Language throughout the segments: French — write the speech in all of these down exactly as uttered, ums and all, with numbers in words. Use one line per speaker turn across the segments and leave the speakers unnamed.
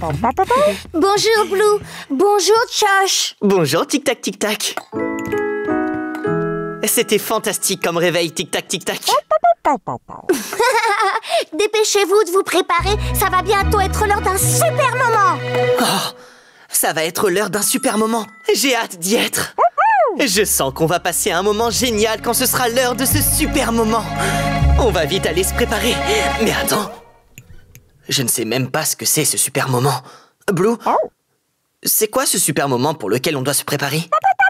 Bonjour Blue. Bonjour Josh.
Bonjour Tic Tac Tic Tac. C'était fantastique comme réveil, Tic Tac Tic Tac.
Dépêchez-vous de vous préparer, ça va bientôt être l'heure d'un super moment.
Oh, ça va être l'heure d'un super moment. J'ai hâte d'y être. Je sens qu'on va passer un moment génial quand ce sera l'heure de ce super moment. On va vite aller se préparer. Mais attends, je ne sais même pas ce que c'est ce super moment. Blue, c'est quoi ce super moment pour lequel on doit se préparer?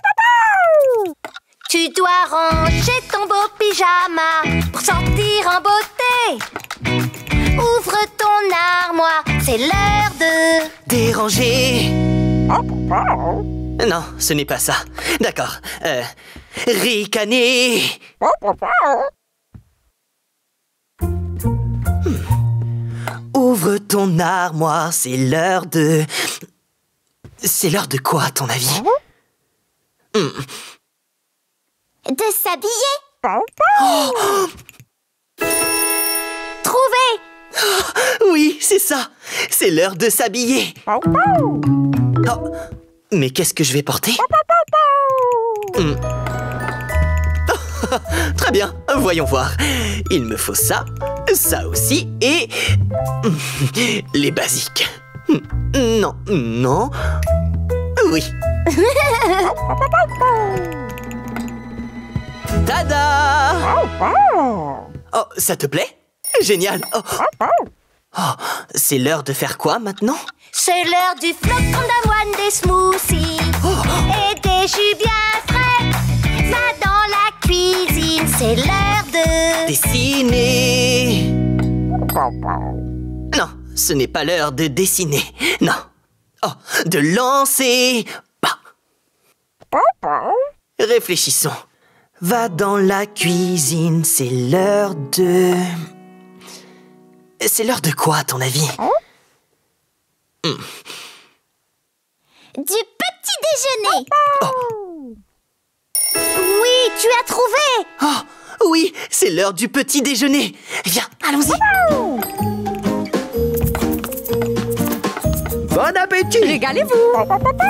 Tu dois ranger ton beau pyjama pour sortir en beauté. Ouvre ton armoire, c'est l'heure de...
déranger. Non, ce n'est pas ça. D'accord. Euh, ricaner. Hmm. Ouvre ton armoire, c'est l'heure de... C'est l'heure de quoi, à ton avis? hmm.
De s'habiller. Oh. Trouvé.
Oh, oui, c'est ça. C'est l'heure de s'habiller. Oh. Mais qu'est-ce que je vais porter? hmm. Très bien, voyons voir. Il me faut ça, ça aussi, et... les basiques. Non, non... Oui. Tada! Oh, ça te plaît? Génial! Oh, oh, c'est l'heure de faire quoi maintenant?
C'est l'heure du flocon d'avoine, des smoothies oh. et des jus bien frais. Va dans la cuisine, c'est l'heure de...
dessiner. Non, ce n'est pas l'heure de dessiner. Non. Oh, de lancer. Bah. Réfléchissons. Va dans la cuisine, c'est l'heure de... C'est l'heure de quoi, à ton avis? hmm.
Du petit déjeuner. Oh. Oui, tu as trouvé.
Oh, oui, c'est l'heure du petit déjeuner. Viens, allons-y.
Bon appétit.
Régalez-vous.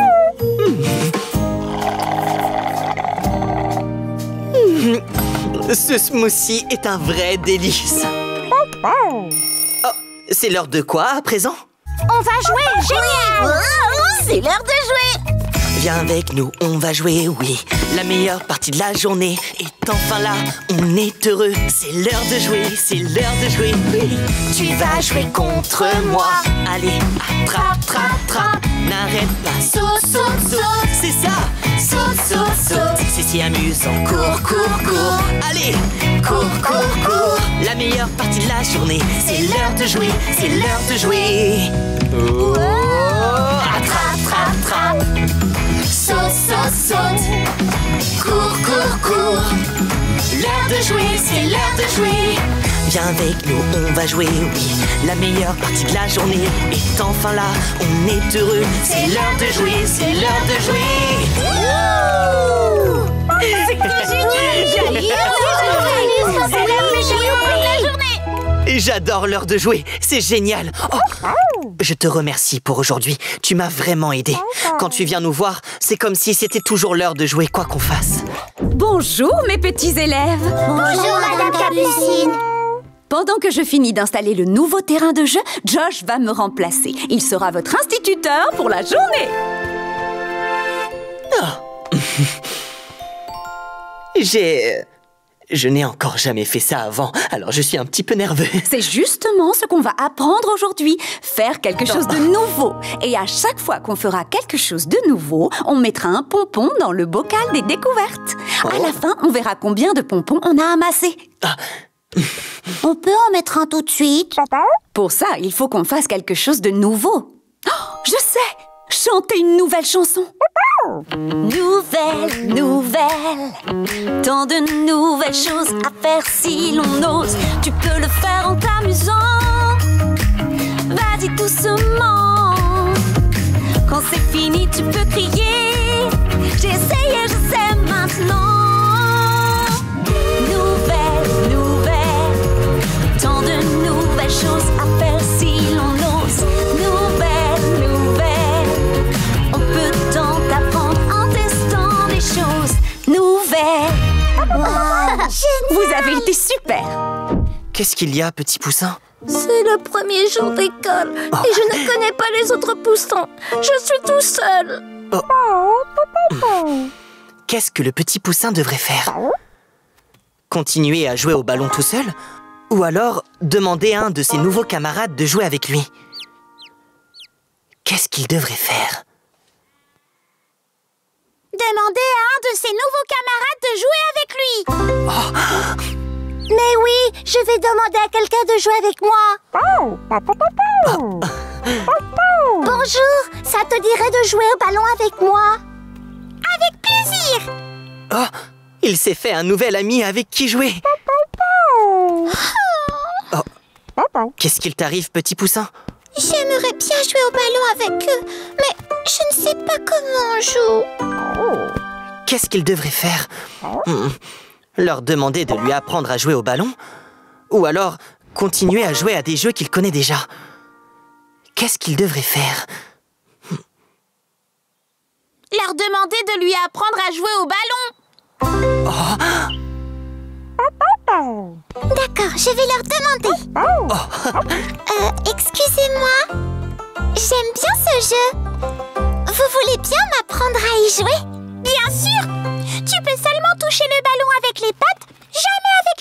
mmh. Ce smoothie est un vrai délice. Oh, c'est l'heure de quoi, à présent?
On va jouer, génial. Oh, c'est l'heure de jouer.
Viens avec nous, on va jouer, oui. La meilleure partie de la journée est enfin là. On est heureux, c'est l'heure de jouer, c'est l'heure de jouer, oui. Tu vas jouer contre moi. Allez, attrape, trappe, trappe. N'arrête pas, saute, saute, saute. C'est ça, saute, saute, saute. C'est si amusant, cours, cours, cours. Allez, cours, cours, cours. La meilleure partie de la journée, c'est l'heure de jouer, c'est l'heure de jouer. Oh, attrape, trappe, trappe. Saute, saute, saute. Cours, cours, cours. L'heure de jouer, c'est l'heure de jouer. Viens avec nous, on va jouer, oui. La meilleure partie de la journée est enfin là. On est heureux, c'est l'heure de jouer, c'est l'heure de jouer.
C'était génial. C'est l'heure de jouer au bout de la journée.
J'adore l'heure de jouer, c'est génial. Oh, je te remercie pour aujourd'hui, tu m'as vraiment aidé. Quand tu viens nous voir, c'est comme si c'était toujours l'heure de jouer quoi qu'on fasse.
Bonjour mes petits élèves.
Bonjour Madame Capucine.
Pendant que je finis d'installer le nouveau terrain de jeu, Josh va me remplacer. Il sera votre instituteur pour la journée.
Oh. J'ai... Je n'ai encore jamais fait ça avant, alors je suis un petit peu nerveux.
C'est justement ce qu'on va apprendre aujourd'hui. Faire quelque chose de nouveau. Et à chaque fois qu'on fera quelque chose de nouveau, on mettra un pompon dans le bocal des découvertes. Oh. À la fin, on verra combien de pompons on a amassé.
Ah.
On peut en mettre un tout de suite.
Pour ça, il faut qu'on fasse quelque chose de nouveau. Oh, je sais! Chanter une nouvelle chanson.
Nouvelle, nouvelle.
Tant de nouvelles choses à faire si l'on ose. Tu peux le faire en t'amusant. Vas-y doucement. Quand c'est fini, tu peux crier. J'ai essayé, je sais maintenant. Nouvelle, nouvelle. Tant de nouvelles choses à faire si l'on ose. Nouvelle, nouvelle. Vous avez été super.
Qu'est-ce qu'il y a, petit poussin?
C'est le premier jour d'école et je ne connais pas les autres poussins. Je suis tout seul.
Oh. Qu'est-ce que le petit poussin devrait faire? Continuer à jouer au ballon tout seul? Ou alors demander à un de ses nouveaux camarades de jouer avec lui? Qu'est-ce qu'il devrait faire?
Demander à un de ses nouveaux camarades de jouer avec lui. Oh. Mais oui, je vais demander à quelqu'un de jouer avec moi. Oh. Bonjour, ça te dirait de jouer au ballon avec moi? Avec plaisir.
Oh, il s'est fait un nouvel ami avec qui jouer. Oh. Qu'est-ce qu'il t'arrive, petit poussin?
J'aimerais bien jouer au ballon avec eux, mais je ne sais pas comment on joue.
Qu'est-ce qu'il devrait faire? hmm. Leur demander de lui apprendre à jouer au ballon? Ou alors continuer à jouer à des jeux qu'il connaît déjà? Qu'est-ce qu'il devrait faire?
Leur demander de lui apprendre à jouer au ballon.
Oh.
D'accord, je vais leur demander.
Oh.
Euh, excusez-moi. J'aime bien ce jeu. Vous voulez bien m'apprendre à y jouer? Bien sûr. Tu peux seulement toucher le ballon avec les pattes, jamais avec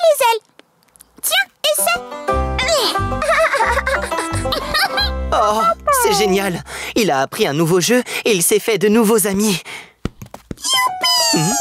les ailes. Tiens, essaie.
Oh, c'est génial. Il a appris un nouveau jeu et il s'est fait de nouveaux amis.
Youpi! hmm?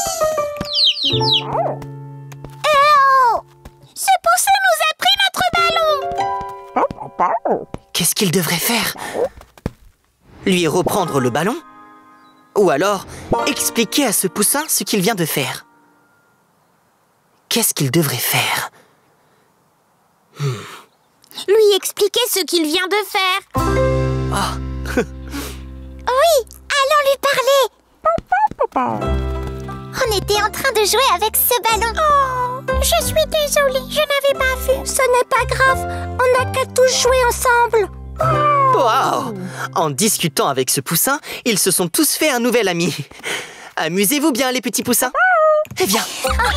Ce poussin nous a pris notre ballon.
Qu'est-ce qu'il devrait faire? Lui reprendre le ballon? Ou alors expliquer à ce poussin ce qu'il vient de faire? Qu'est-ce qu'il devrait faire? hmm.
Lui expliquer ce qu'il vient de faire.
Oh.
Oui, allons lui parler. On était en train de jouer avec ce ballon. Oh, je suis désolée, je n'avais pas vu. Ce n'est pas grave, on n'a qu'à tous jouer ensemble.
Wow! En discutant avec ce poussin, ils se sont tous fait un nouvel ami. Amusez-vous bien, les petits poussins. Eh bien.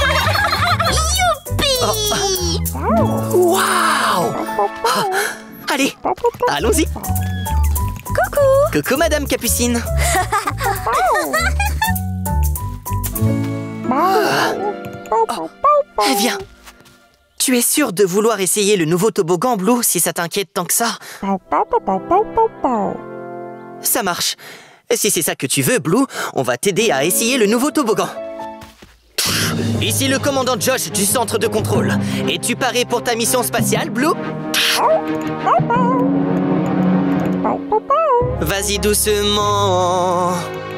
Youpi!
Oh. Wow! Oh. Allez, allons-y.
Coucou!
Coucou, Madame Capucine. Ah. Oh. Eh bien, tu es sûr de vouloir essayer le nouveau toboggan, Blue, si ça t'inquiète tant que ça? Ça marche. Si c'est ça que tu veux, Blue, on va t'aider à essayer le nouveau toboggan. Ici le commandant Josh du centre de contrôle. Es-tu paré pour ta mission spatiale, Blue? Vas-y doucement.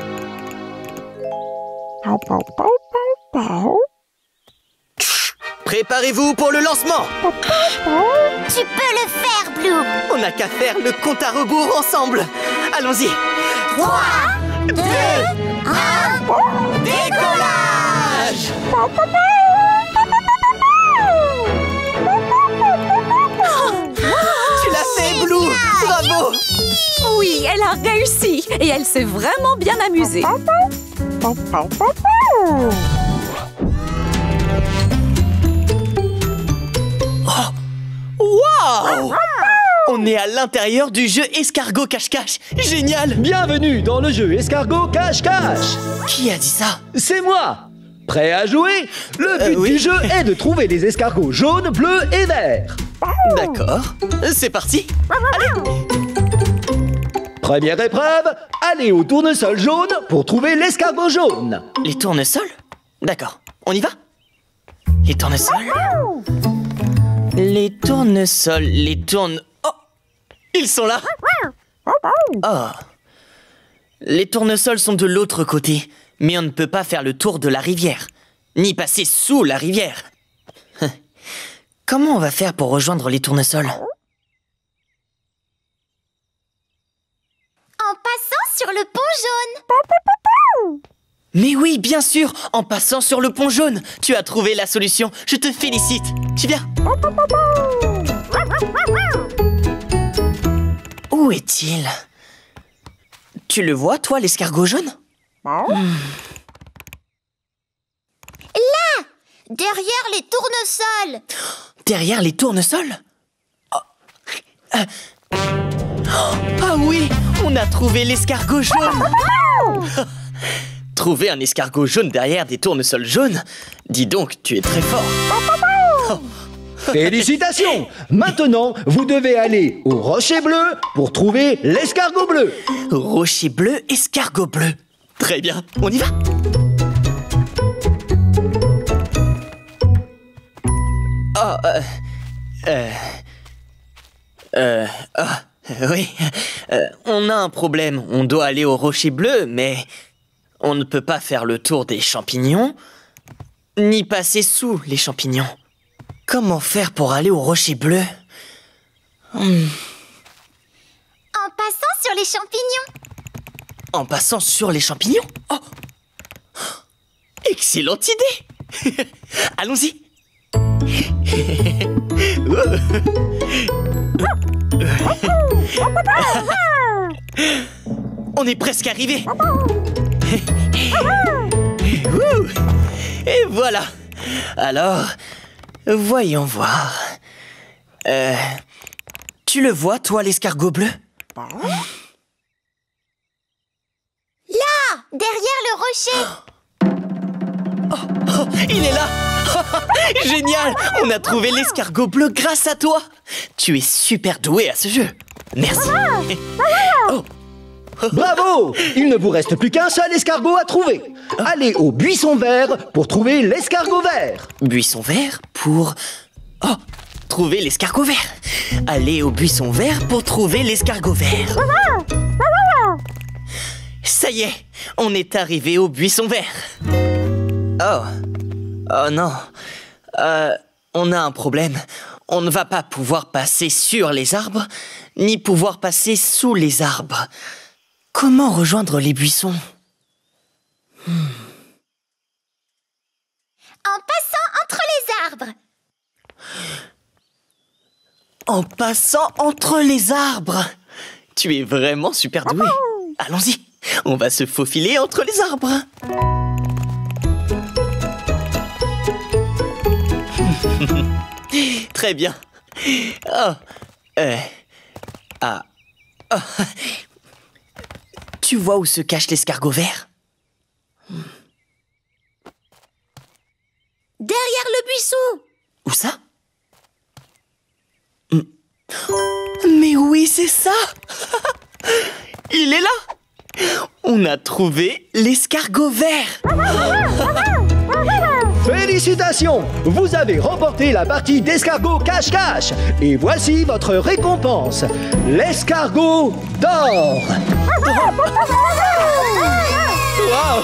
Préparez-vous pour le lancement.
Tu peux le faire, Blue.
On n'a qu'à faire le compte à rebours ensemble. Allons-y.
trois, deux, un,
décollage. Tu l'as fait, Blue. Bravo.
Oui, elle a réussi et elle s'est vraiment bien amusée.
Oh. Wow! On est à l'intérieur du jeu Escargot Cache-Cache. Génial!
Bienvenue dans le jeu Escargot Cache-Cache.
Qui a dit ça?
C'est moi. Prêt à jouer? Le but
Euh, oui.
du jeu est de trouver les escargots jaunes, bleus et verts.
D'accord. C'est parti.
Première épreuve, allez au tournesol jaune pour trouver l'escargot jaune.
Les tournesols? D'accord. On y va? Les tournesols? Les tournesols, les tourne... Oh! Ils sont là! Oh! Les tournesols sont de l'autre côté, mais on ne peut pas faire le tour de la rivière, ni passer sous la rivière. Comment on va faire pour rejoindre les tournesols?
En passant sur le pont jaune.
Mais oui, bien sûr, en passant sur le pont jaune. Tu as trouvé la solution, je te félicite. Tu viens? Où est-il? Tu le vois, toi, l'escargot jaune? hmm.
Là, Derrière les tournesols.
Derrière les tournesols? Oh. Euh. Oh. Ah oui, on a trouvé l'escargot jaune. Trouver un escargot jaune derrière des tournesols jaunes? Dis donc, tu es très fort. Oh.
Félicitations! Maintenant, vous devez aller au rocher bleu pour trouver l'escargot bleu.
Rocher bleu, escargot bleu. Très bien, on y va. Oh, euh... Euh... Euh... Ah, oui. Euh, on a un problème. On doit aller au rocher bleu, mais... on ne peut pas faire le tour des champignons, ni passer sous les champignons. Comment faire pour aller au rocher bleu? hmm.
En passant sur les champignons.
En passant sur les champignons? Oh. Excellente idée. Allons-y. On est presque arrivé. Et voilà. Alors, voyons voir. Euh, tu le vois, toi, l'escargot bleu?
Là, derrière le rocher.
Oh, oh, il est là. Génial. On a trouvé l'escargot bleu grâce à toi. Tu es super doué à ce jeu. Merci. Oh.
Bravo! Il ne vous reste plus qu'un seul escargot à trouver. Allez au buisson vert pour trouver l'escargot vert.
Buisson vert pour... Oh! Trouver l'escargot vert. Allez au buisson vert pour trouver l'escargot vert. Ça y est, on est arrivé au buisson vert. Oh. Oh non. Euh, on a un problème. On ne va pas pouvoir passer sur les arbres, ni pouvoir passer sous les arbres. Comment rejoindre les buissons? hmm.
En passant entre les arbres.
En passant entre les arbres. Tu es vraiment super doué. Allons-y, on va se faufiler entre les arbres. Très bien. Oh. Euh. Ah. Oh. Tu vois où se cache l'escargot vert?
Derrière le buisson.
Où ça? Mais oui, c'est ça. Il est là. On a trouvé l'escargot vert.
Félicitations! Vous avez remporté la partie d'escargot cache-cache. Et voici votre récompense. L'escargot d'or.
Waouh!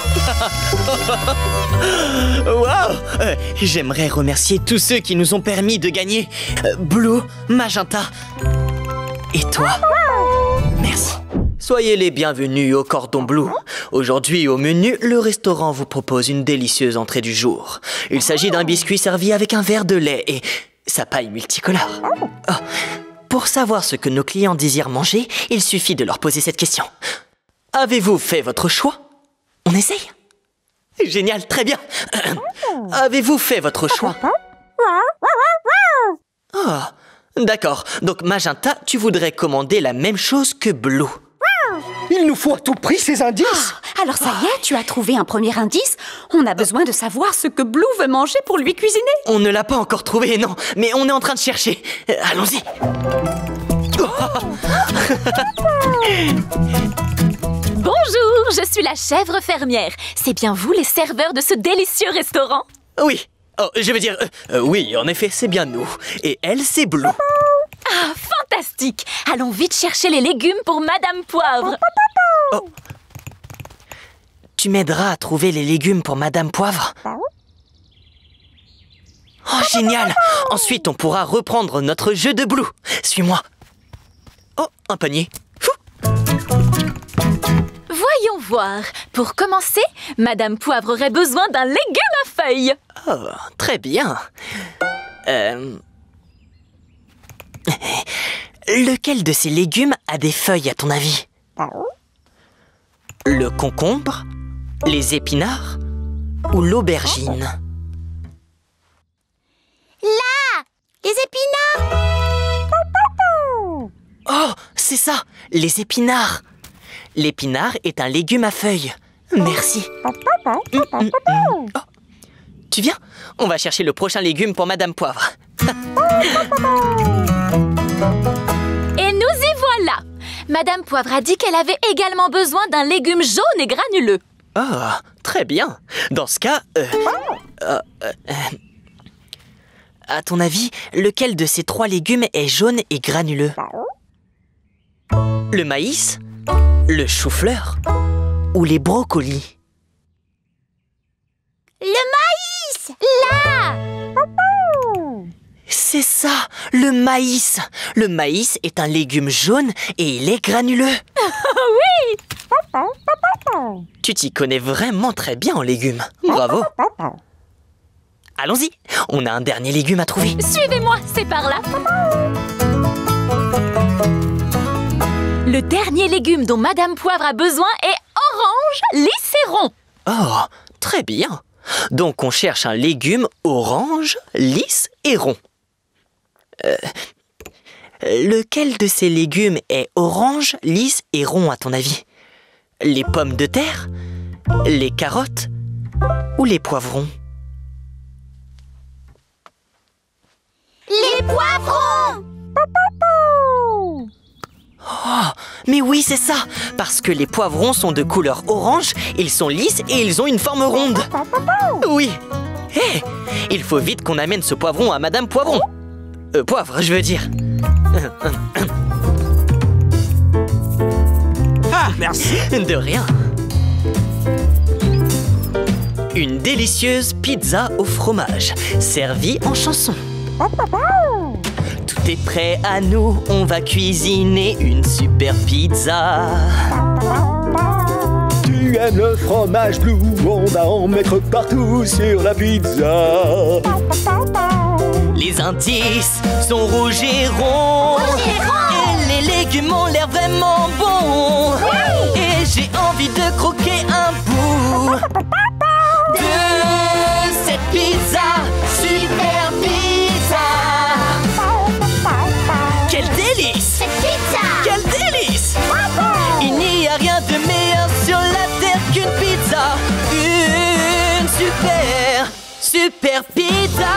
Waouh! euh, J'aimerais remercier tous ceux qui nous ont permis de gagner. Euh, Blue, Magenta et toi. Merci. Soyez les bienvenus au Cordon Bleu. Aujourd'hui au menu, le restaurant vous propose une délicieuse entrée du jour. Il s'agit d'un biscuit servi avec un verre de lait et sa paille multicolore. Oh. Pour savoir ce que nos clients désirent manger, il suffit de leur poser cette question. Avez-vous fait votre choix? On essaye? Génial, très bien. Avez-vous fait votre choix? Oh, d'accord. Donc Magenta, tu voudrais commander la même chose que Blue.
Il nous faut à tout prix ces indices.
Oh, alors ça y est, tu as trouvé un premier indice. On a besoin de savoir ce que Blue veut manger pour lui cuisiner.
On ne l'a pas encore trouvé, non. Mais on est en train de chercher. Euh, Allons-y.
Bonjour, je suis la chèvre fermière. C'est bien vous les serveurs de ce délicieux restaurant?
Oui. Oh, je veux dire, euh, euh, oui, en effet, c'est bien nous. Et elle, c'est Blue.
Ah, fantastique! Allons vite chercher les légumes pour Madame Poivre.
Oh. Tu m'aideras à trouver les légumes pour Madame Poivre? Oh, génial! Ensuite, on pourra reprendre notre jeu de Blue. Suis-moi. Oh, un panier. Fou.
Voyons voir. Pour commencer, Madame Poivre aurait besoin d'un légume à feuilles.
Oh, très bien. Euh... Lequel de ces légumes a des feuilles, à ton avis? Le concombre, les épinards ou l'aubergine?
Les épinards.
Oh, c'est ça, les épinards. L'épinard est un légume à feuilles. Merci. Mm, mm, mm. Oh. Tu viens? On va chercher le prochain légume pour Madame Poivre.
Et nous y voilà. Madame Poivre a dit qu'elle avait également besoin d'un légume jaune et granuleux.
Oh, très bien. Dans ce cas, euh, euh, euh, euh, à ton avis, lequel de ces trois légumes est jaune et granuleux? Le maïs, le chou-fleur ou les brocolis?
Le maïs. Là.
C'est ça, le maïs. Le maïs est un légume jaune et il est granuleux.
Oui!
Tu t'y connais vraiment très bien en légumes. Bravo. Allons-y, on a un dernier légume à trouver.
Suivez-moi, c'est par là. Le dernier légume dont Madame Poivre a besoin est orange, lisse et rond.
Oh, très bien. Donc on cherche un légume orange, lisse et rond. Euh, lequel de ces légumes est orange, lisse et rond à ton avis? Les pommes de terre, les carottes ou les poivrons?
Les poivrons.
Oh, mais oui, c'est ça. Parce que les poivrons sont de couleur orange, ils sont lisses et ils ont une forme ronde. Oui. Hé, hey, il faut vite qu'on amène ce poivron à Madame Poivron. Euh, poivre, je veux dire.
Ah, merci.
De rien. Une délicieuse pizza au fromage, servie en chanson. Tout est prêt à nous, on va cuisiner une super pizza.
Tu aimes le fromage Blue, on va en mettre partout sur la pizza.
Les indices sont rouges et ronds.
Rouge et rond.
Et les légumes ont l'air vraiment bons.
Oui.
Et j'ai envie de croquer un bout de cette pizza, super pizza. Quel délice!
Cette pizza.
Quel délice! Il n'y a rien de meilleur sur la terre qu'une pizza. Une super, super pizza.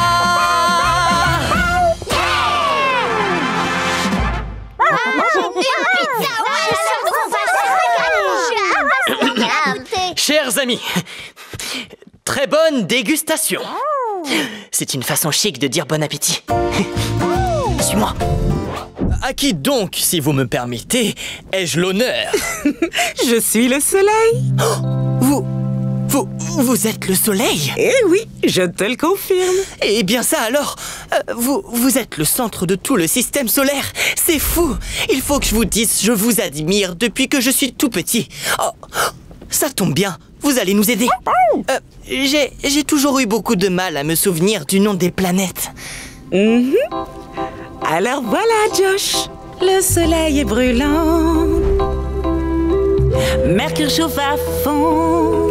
Chers amis, très bonne dégustation. C'est une façon chic de dire bon appétit. Suis-moi. À qui donc, si vous me permettez, ai-je l'honneur?
Je suis le soleil.
Vous, vous, vous êtes le soleil?
Eh oui, je te le confirme.
Eh bien ça alors, euh, vous, vous êtes le centre de tout le système solaire. C'est fou. Il faut que je vous dise, je vous admire depuis que je suis tout petit. Oh, ça tombe bien, vous allez nous aider. Euh, j'ai, j'ai toujours eu beaucoup de mal à me souvenir du nom des planètes.
Mm-hmm. Alors voilà, Josh. Le soleil est brûlant. Mercure chauffe à fond.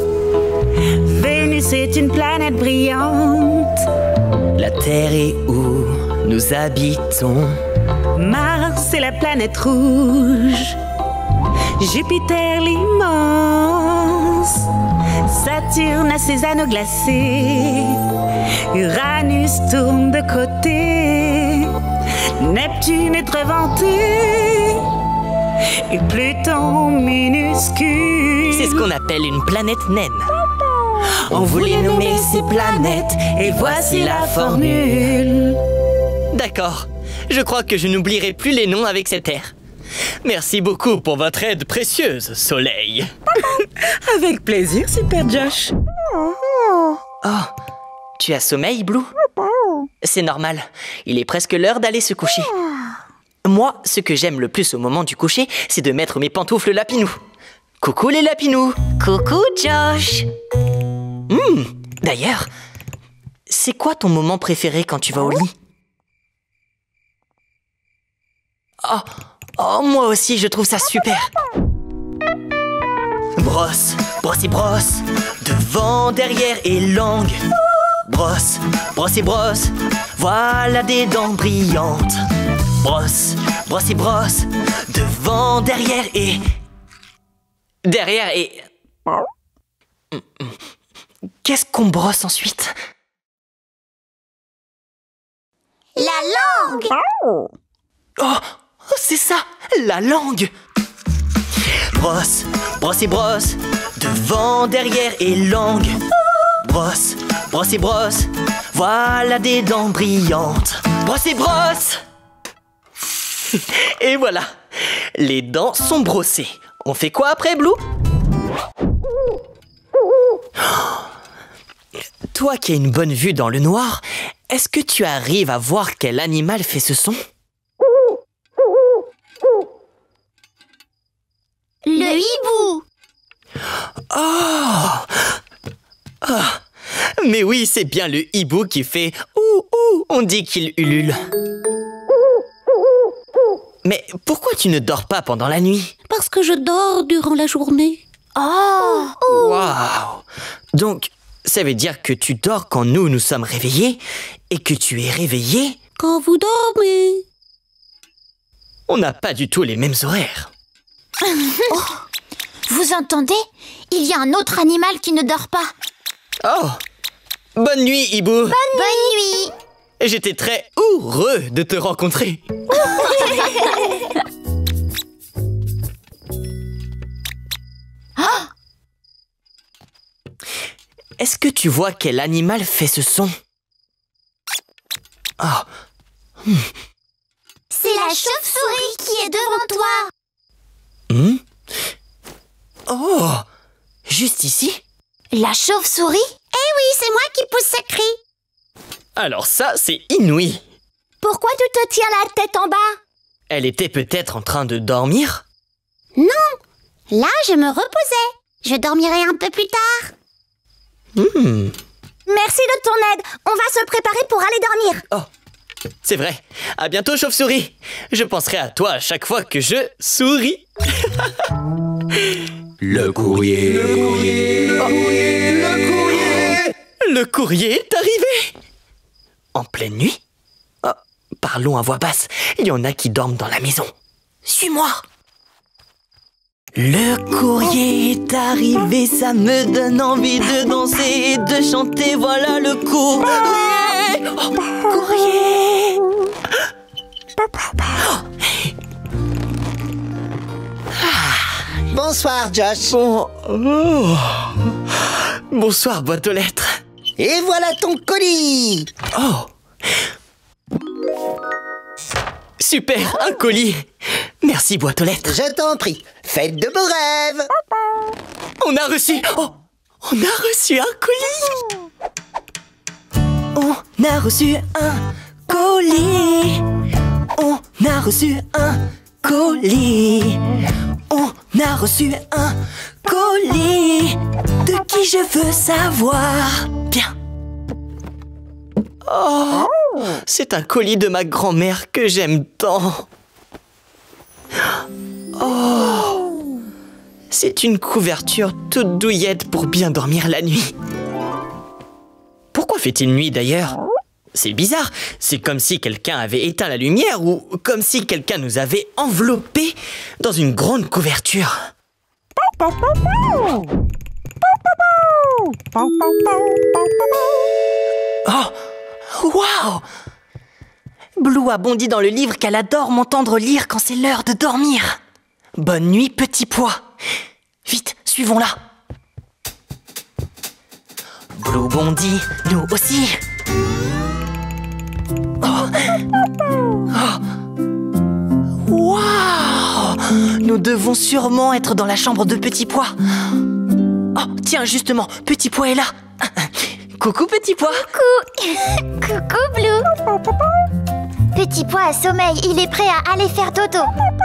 Vénus est une planète brillante.
La Terre est où nous habitons.
Mars est la planète rouge. Jupiter l'immense. Saturne a ses anneaux glacés. Uranus tourne de côté. Neptune est très vanté. Et Pluton minuscule.
C'est ce qu'on appelle une planète naine. On voulait nommer ces planètes et voici la formule. D'accord, je crois que je n'oublierai plus les noms avec cette ère. Merci beaucoup pour votre aide précieuse, Soleil.
Avec plaisir, Super Josh.
Oh, tu as sommeil, Blue? C'est normal, il est presque l'heure d'aller se coucher. Moi, ce que j'aime le plus au moment du coucher, c'est de mettre mes pantoufles lapinous. Coucou les lapinous. Coucou Josh. Hmm, d'ailleurs, c'est quoi ton moment préféré quand tu vas au lit? Oh, oh, moi aussi, je trouve ça super. Brosse, brosse et brosse, devant, derrière et langue. Brosse, brosse et brosse, voilà des dents brillantes. Brosse, brosse et brosse, devant, derrière et... Derrière et... Qu'est-ce qu'on brosse ensuite?
La langue!
Oh, c'est ça, la langue! Brosse, brosse et brosse, devant, derrière et langue. Brosse, brosse et brosse, voilà des dents brillantes. Brosse et brosse! Et voilà, les dents sont brossées. On fait quoi après, Blue? Toi qui as une bonne vue dans le noir, est-ce que tu arrives à voir quel animal fait ce son?
Le hibou!
Oh! Oh! Mais oui, c'est bien le hibou qui fait « ouh ouh », on dit qu'il ulule. Mais pourquoi tu ne dors pas pendant la nuit?
Parce que je dors durant la journée. Oh!
Waouh! Donc, ça veut dire que tu dors quand nous, nous sommes réveillés et que tu es réveillé
quand vous dormez.
On n'a pas du tout les mêmes horaires.
Oh, vous entendez? Il y a un autre animal qui ne dort pas.
Oh! Bonne nuit, hibou!
Bonne, Bonne nuit!
J'étais très heureux de te rencontrer.
Oh!
Est-ce que tu vois quel animal fait ce son? Oh. Hmm.
C'est la chauve-souris qui est devant toi.
Hmm? Oh! Juste ici?
La chauve-souris? Eh oui, c'est moi qui pousse ce cri.
Alors ça, c'est inouï.
Pourquoi tu te tiens la tête en bas?
Elle était peut-être en train de dormir?
Non, là je me reposais. Je dormirai un peu plus tard.
Hmm.
Merci de ton aide. On va se préparer pour aller dormir.
Oh, c'est vrai. À bientôt, chauve-souris. Je penserai à toi à chaque fois que je souris.
Le courrier, le courrier, le courrier, le courrier.
Le courrier est arrivé. En pleine nuit? Oh, parlons à voix basse. Il y en a qui dorment dans la maison. Suis-moi. Le courrier est arrivé, ça me donne envie de danser et de chanter. Voilà le courrier. Oh, courrier.
Ah. Bonsoir, Josh.
Bon... Oh. Bonsoir, boîte aux lettres.
Et voilà ton colis.
Oh. Super, un colis. Merci, boîte aux lettres.
Je t'en prie, faites de beaux rêves.
On a reçu... Oh, on a reçu un colis. On a reçu un colis. On a reçu un colis. On a reçu un colis. De qui je veux savoir. Bien. Oh, c'est un colis de ma grand-mère que j'aime tant. Oh, c'est une couverture toute douillette pour bien dormir la nuit. Pourquoi fait-il nuit d'ailleurs? C'est bizarre, c'est comme si quelqu'un avait éteint la lumière ou comme si quelqu'un nous avait enveloppés dans une grande couverture. Oh, waouh! Blue a bondi dans le livre qu'elle adore m'entendre lire quand c'est l'heure de dormir. Bonne nuit, petit pois. Vite, suivons-la. Blue bondit, nous aussi. Oh. Oh. Waouh! Nous devons sûrement être dans la chambre de Petit Pois. Oh, tiens, justement, Petit Pois est là. Coucou, Petit Pois.
Coucou. Coucou, Blue. Petit Pois a sommeil, il est prêt à aller faire dodo.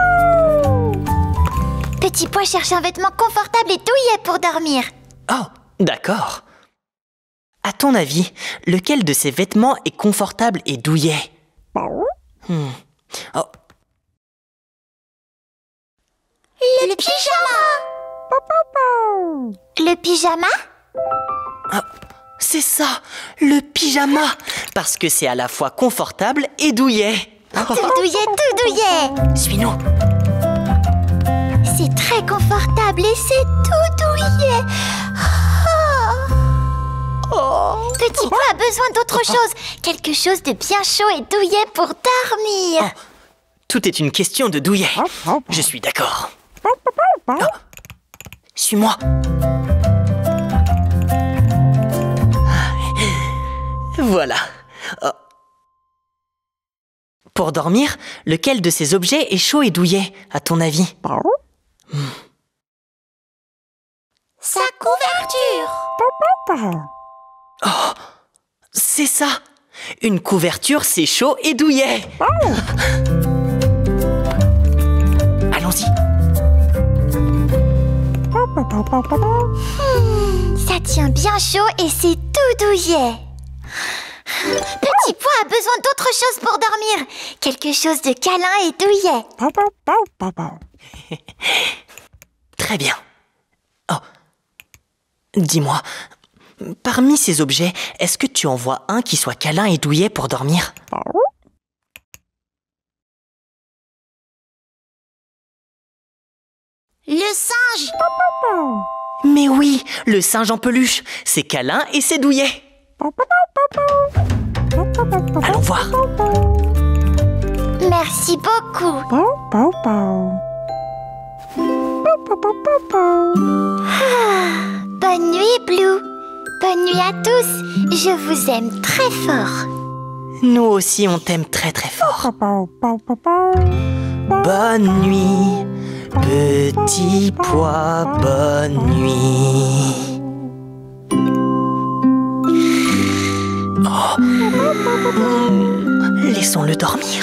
Petit Pois cherche un vêtement confortable et douillet pour dormir.
Oh, d'accord. À ton avis, lequel de ces vêtements est confortable et douillet? hmm. Oh.
Le pyjama. Le pyjama?
Oh, c'est ça, le pyjama. Parce que c'est à la fois confortable et douillet.
Tout douillet, tout douillet.
Suis-nous.
C'est très confortable et c'est tout douillet. Oh. Petit Pois a besoin d'autre chose. Quelque chose de bien chaud et douillet pour dormir.
Oh. Tout est une question de douillet. Je suis d'accord. Oh. Suis-moi. Voilà. Oh. Pour dormir, lequel de ces objets est chaud et douillet, à ton avis? hmm.
Sa couverture.
Oh, c'est ça. Une couverture, c'est chaud et douillet. Allons-y.
Hmm, ça tient bien chaud et c'est tout douillet. Petit Pois a besoin d'autre chose pour dormir. Quelque chose de câlin et douillet.
Très bien. Oh, dis-moi, parmi ces objets, est-ce que tu en vois un qui soit câlin et douillet pour dormir?
Le singe.
Mais oui, le singe en peluche, c'est câlin et c'est douillet. Allons voir.
Merci beaucoup. Ah, bonne nuit, Blue. Bonne nuit à tous. Je vous aime très fort.
Nous aussi, on t'aime très très fort. Bonne nuit, petit pois, bonne nuit. Oh. Laissons-le dormir.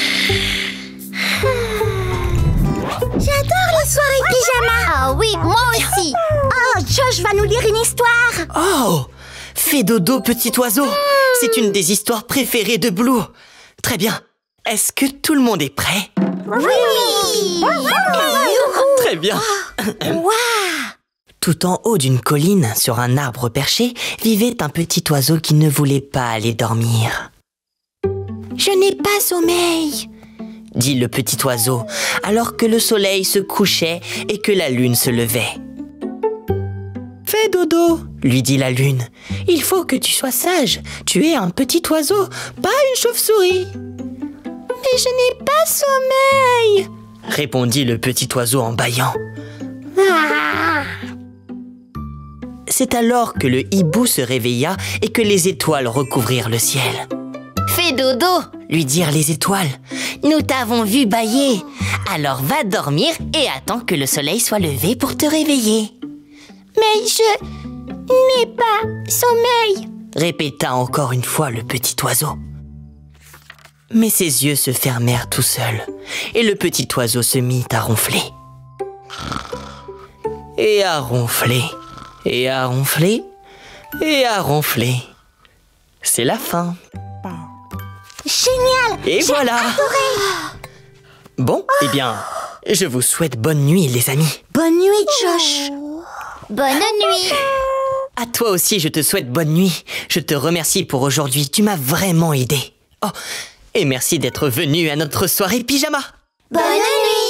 J'adore les soirées pyjama. Ah oui, moi aussi. Oh, Josh va nous lire une histoire.
Oh, fais dodo, petit oiseau. C'est une des histoires préférées de Blue. Très bien. Est-ce que tout le monde est prêt?
Oui.
Très bien.
Wow.
Tout en haut d'une colline, sur un arbre perché, vivait un petit oiseau qui ne voulait pas aller dormir. « Je n'ai pas sommeil !» dit le petit oiseau, alors que le soleil se couchait et que la lune se levait. « Fais dodo !» lui dit la lune. « Il faut que tu sois sage. Tu es un petit oiseau, pas une chauve-souris. »« Mais je n'ai pas sommeil !» répondit le petit oiseau en bâillant. Ah. C'est alors que le hibou se réveilla et que les étoiles recouvrirent le ciel. « Fais dodo !» lui dirent les étoiles. « Nous t'avons vu bâiller. Alors va dormir et attends que le soleil soit levé pour te réveiller. »« Mais je n'ai pas sommeil !» répéta encore une fois le petit oiseau. Mais ses yeux se fermèrent tout seuls et le petit oiseau se mit à ronfler. Et à ronfler. Et à ronfler, et à ronfler. C'est la fin.
Génial!
Et voilà!
Adoré.
Bon, eh bien, je vous souhaite bonne nuit, les amis.
Bonne nuit, Josh. Bonne nuit.
À toi aussi, je te souhaite bonne nuit. Je te remercie pour aujourd'hui. Tu m'as vraiment aidé. Oh, et merci d'être venu à notre soirée pyjama.
Bonne nuit.